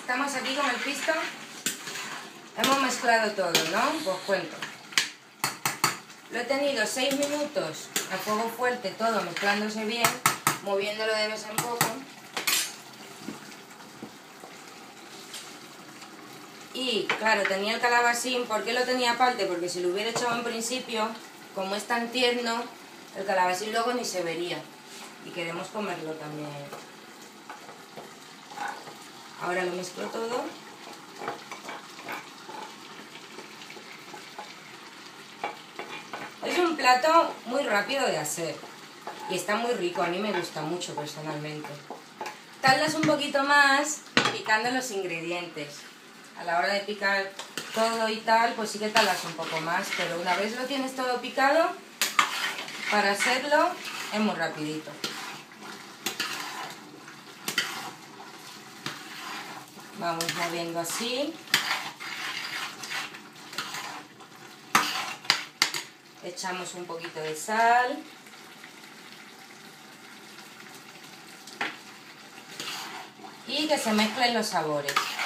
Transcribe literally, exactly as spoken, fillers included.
estamos aquí con el pisto. Hemos mezclado todo, ¿no? Pues cuento. Lo he tenido seis minutos a fuego fuerte, todo mezclándose bien, moviéndolo de vez en poco. Y claro, tenía el calabacín. ¿Por qué lo tenía aparte? Porque si lo hubiera echado en principio, como es tan tierno, el calabacín luego ni se vería. Y queremos comerlo también. Ahora lo mezclo todo. Es un plato muy rápido de hacer. Y está muy rico, a mí me gusta mucho personalmente. Tardas un poquito más picando los ingredientes. A la hora de picar todo y tal, pues sí que tardas un poco más, pero una vez lo tienes todo picado, para hacerlo es muy rapidito. Vamos moviendo así. Echamos un poquito de sal. Y que se mezclen los sabores.